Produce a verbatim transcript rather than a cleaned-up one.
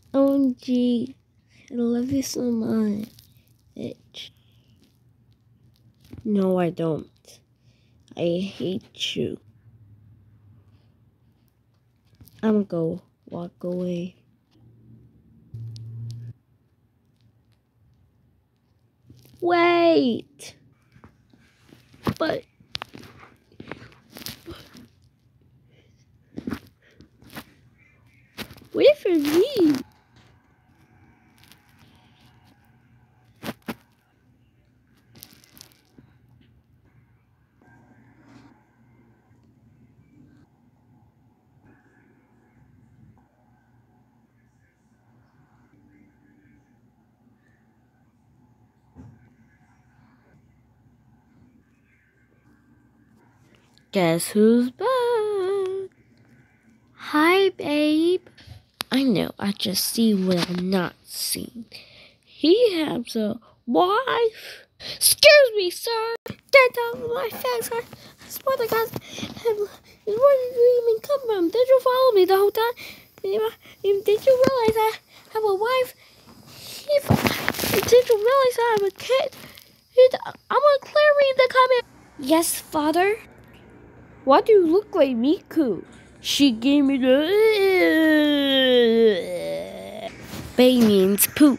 O M G, I love you so much. No, I don't. I hate you. I'm gonna go walk away. Wait! But... Wait for me! Guess who's back? Hi, babe. I know, I just see what I'm not seeing. He has a wife. Excuse me, sir. Get out of my face. I swear to God. Where did you even come from? Did you follow me the whole time? Did you realize I have a wife? Did you realize I have a kid? I'm gonna clear read the comment. Yes, father. Why do you look like Miku? She gave me the... Bay means poop.